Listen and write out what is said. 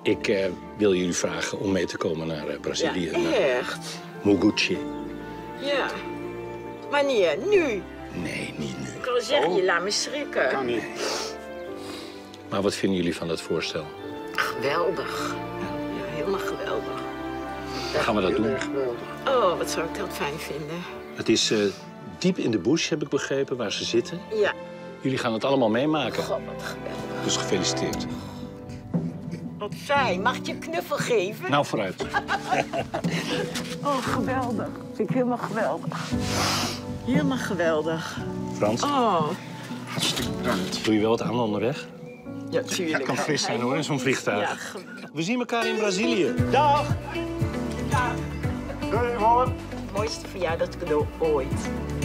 Ik wil jullie vragen om mee te komen naar Brazilië. Ja, echt? Moguchi. Ja. Wanneer? Nu? Nee, niet nu. Ik wil zeggen, je laat me schrikken. Kan niet. Maar wat vinden jullie van dat voorstel? Geweldig. Ja, helemaal geweldig. Gaan we dat doen? Oh, wat zou ik dat fijn vinden. Het is diep in de bush, heb ik begrepen, waar ze zitten. Ja. Jullie gaan het allemaal meemaken. God, wat geweldig. Dus gefeliciteerd. Wat fijn. Mag ik je een knuffel geven? Nou, vooruit. Oh, geweldig. Vind ik helemaal geweldig. Helemaal geweldig. Frans, Oh. Hartstikke bedankt. doe je wel wat aan onderweg? Ja, tuurlijk. Het kan fris zijn hoor, in zo'n vliegtuig. Ja, geweldig. We zien elkaar in Brazilië. Dag! Doei, hoor. Het mooiste verjaardagscadeau ooit.